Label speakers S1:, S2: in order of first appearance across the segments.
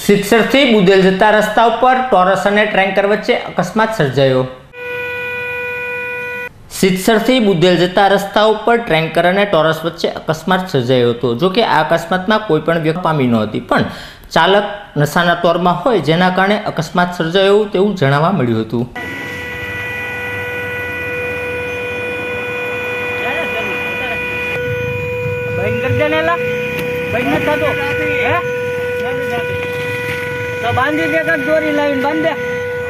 S1: સિત્સરથી બુદેલ જતા રસ્તા ઉપર ટોરસ અને ટ્રેન્કર વચ્ચે અકસ્માત સર્જાયો। સિત્સરથી બુદેલ જતા રસ્તા ઉપર ટ્રેન્કર અને ટોરસ વચ્ચે અકસ્માત સર્જાયો હતો। જો કે આ અકસ્માતમાં કોઈ પણ વ્યક્તિ પામી નહોતી, પણ ચાલક નશાના તોરમાં હોય જેના કારણે અકસ્માત સર્જાયો તેવું જાણવા મળ્યું હતું।
S2: तो बांधी देगा दोरी लाइन बंद है।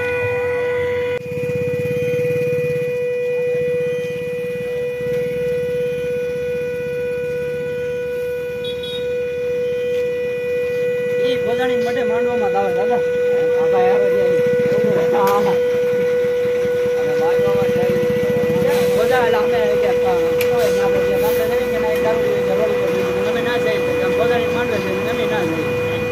S2: ये भोजानी मटे मांडवा में दावे दादा आका यार जे हां हां अरे मांडवा में जाई भोजा हमें के कोई ना बोले गाते नहीं के नहीं दारू जरूर को हमें ना जाए हम भोजानी मांडवे से हमें ना जाए।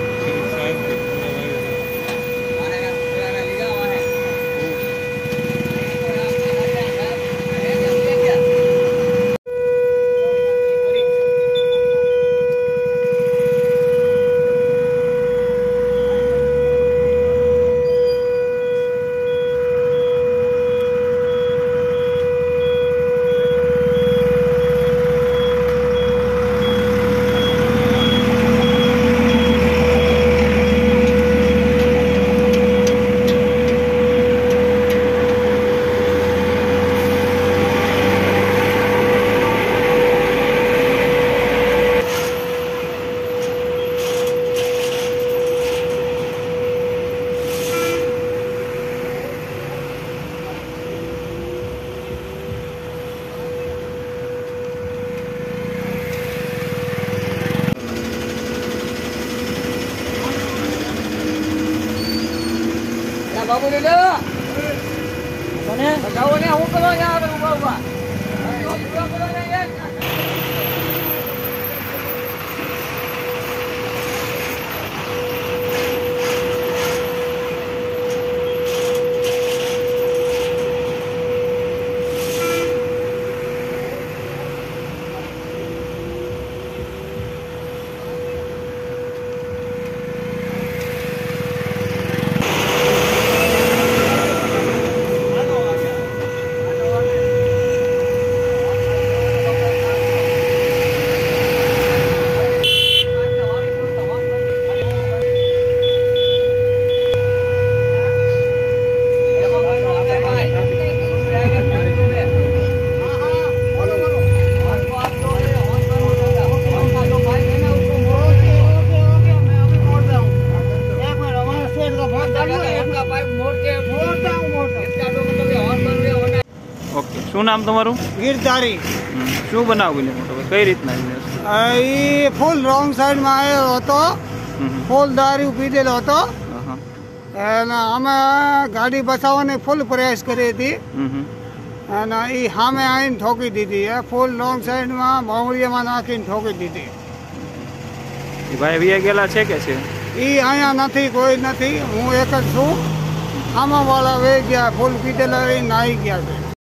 S2: बाबू ले लो कोने बताओ ने હું કરો યાર ઉભા ઉભા કરો ને યાર।
S3: ओके शू नाम तमारू?
S4: गिरधारी।
S3: शू बनाव मोटो कई रीतना?
S4: फूल रोंग साइड में आयो तो फूल दारू पीधेलो तो हमें गाड़ी बचावने फूल प्रयास करी थी हमें आईन ठोकी दीधी है। फूल रोंग साइड में बावड़िया में नाखी ठोकी दीधी।
S3: भाई वी गेला छे के छे?
S4: अँ नहीं कोई नहीं, हूँ एक ज छू। आमा वाला वे गया फूल पीधेला नाई गया।